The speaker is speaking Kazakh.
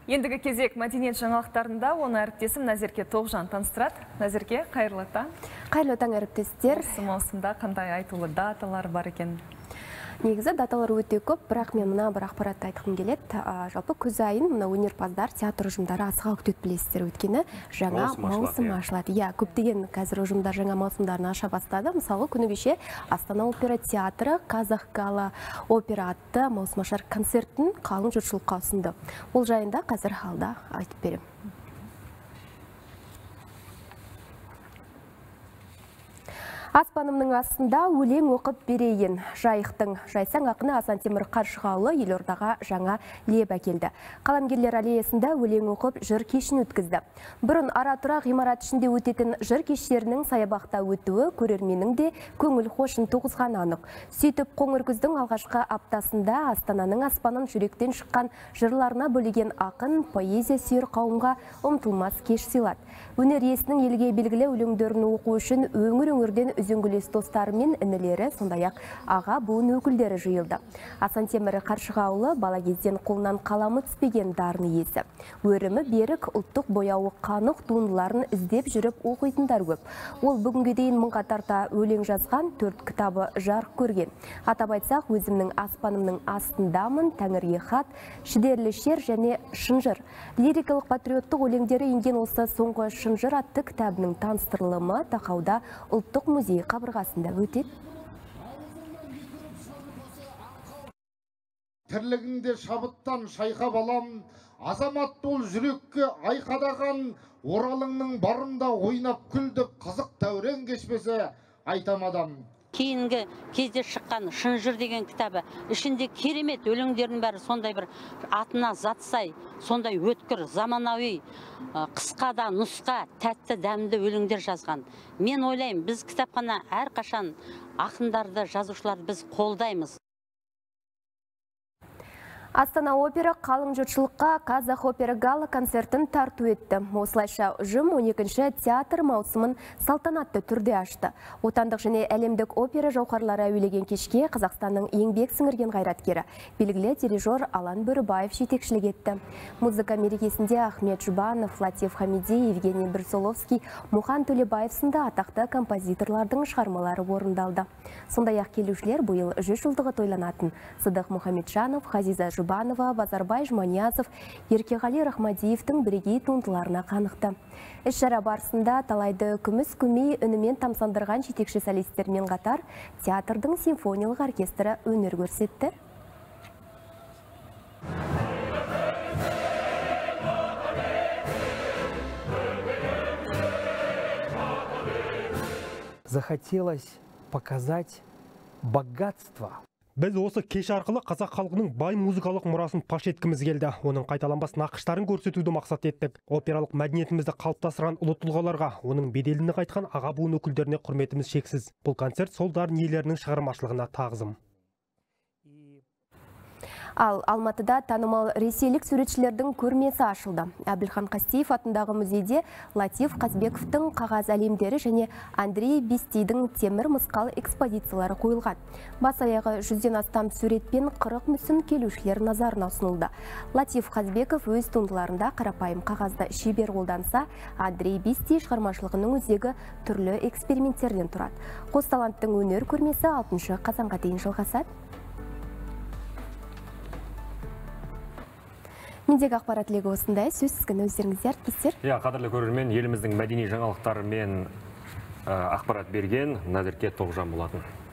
Ендігі кезек мәдениет жаңалықтарында оны әріптесім Назерке Тоғжан таныстырады. Назерке, қайырлы таң. Қайырлы таң әріптестер. Осы маусымда қандай айтулы даталар бар екен? Негізі даталар өте көп, бірақ мен мына бір ақпаратты айтқым келеді. Жалпы күз айын мына өнерпаздар, театр ұжымдары асыға күтеді білесіздер, өйткені жаңа маусым ашылады. Иә, көптеген қазір ұжымдар жаңа маусымдарын аша бастады. Мысалы, күні кеше Астана опера театры Қазақ Гала опера атты маусымашар концертін қалың жұртшылыққа ұсынды. Ол жайында қазір алда айтып беремін. Аспанымның астында өлең оқып берейін. Жайықтың жайсаң ақыны Асан Темір Қаршығаулы елордаға жаңа леп әкелді. Қаламгерлер аллеясында өлең оқып жыр кешін өткізді. Бұрын ара-тұра ғимарат ішінде өтетін жыр кештерінің саябақта өтуі көрерменнің де көңіл хошын туғызған анық. Сөйтіп қоңыр күздің алғашқы аптасында Астананың аспанын жүректен шыққан жырларына бөлеген ақын поэзия сүйер қауымға ұмтылмас кеш сыйлады. Өнер иесінің елге белгілі өлеңдерін оқу үшін өңір-өңірден үзеңгілес достары мен інілері, сондай-ақ аға буын өкілдері жиылды. Асан Темір Қаршығаулы бала кезден қолынан қаламы түспеген дарын иесі. Өрімі берік, ұлттық бояуы қанық туындыларын іздеп жүріп оқитындар көп. Ол бүгінге дейін мыңға тарта өлең жазған, 4 кітабы жарық көрген. Атап айтсақ, өзімнің аспанымның астындамын, Тәңірге хат, Шідерлі шер және Шынжыр. Лирикалық патриоттық өлеңдері енген осы соңғы Шынжыр атты кітабының таныстырылымы Тақауда ұлттық музей қабырғасында өтеді. Тірлігіңде шабыттан шайқап алам, азамат бол жүрекке айқадаған, оралыңның барында ойнап күлдік, қызық дәурен кешпесе айтамадам. Кейінгі кезде шыққан Шынжыр деген кітабы, ішінде керемет өлеңдердің бәрі сондай бір атына затсай, сондай өткір, заманауи, қысқада нұсқа, тәтті дәмді өлеңдер жазған. Мен ойлаймын, біз кітапхана әрқашан ақындарды, жазушыларды біз қолдаймыз. Астана опера қалың жұртшылыққа Қазақ опера гала концертін тарту етті. Осылайша ұжым 12-ші театр маусымын салтанатты түрде ашты. Отандық және әлемдік опера жауһарлары әуелеген кешке Қазақстанның еңбек сіңірген қайраткері, белгілі дирижер Алан Бөрібаев жетекшілік етті. Музыка мерекесінде Ахмет Жұбанов, Латиф Хамиди, Евгений Брусоловский, Мұхан Төлебаев сынды атақты композиторлардың шығармалары орындалды. Сондай-ақ келушілер биыл 100 жылдығы тойланатын Сыдық Мұхамеджанов, Ғазиза Жұбанова, Базарбай Жманиязов, Еркеғали Рахмадиевтің бірегей туындыларына қанықты. Іс-шара барысында талайды күміс көмей үнімен тамсандырған жетекші солистермен қатар театрдың симфониялық оркестрі өнер көрсетті. Захотелось показать богатство. Біз осы кеш арқылы қазақ халқының бай музыкалық мұрасын паш еткіміз келді. Оның қайталанбас нақыштарын көрсетуді мақсат еттік. Опералық мәдениетімізді қалыптастырған ұлы тұлғаларға, оның беделіне қайтқан аға буын өкілдеріне құрметіміз шексіз. Бұл концерт сол дарын иелерінің шығармашылығына тағзым. Ал Алматыда танымал ресейлік суретшілердің көрмесі ашылды. Әбілхан Қастеев атындағы музейде Латиф Қазбековтың қағаз әлемдері және Андрей Бестейдің темір мысқал экспозициялары қойылған. Бас аяғы 100-ден астам суретпен 40 мүсін келушілер назарына ұсынылды. Латиф Қазбеков өз туындыларында қарапайым қағазды шебер қолданса, Андрей Бестей шығармашылығының өзегі түрлі эксперименттерден тұрады. Қос таланттың өнер көрмесі 6 қазанға дейін жалғасады. Мендегі ақпарат легі осындай, сөз сізгін өздеріңізде әріптестер. Қадірлі көрермен, еліміздің мәдени жаңалықтарымен ақпарат берген Назерке Тоғжан болатын.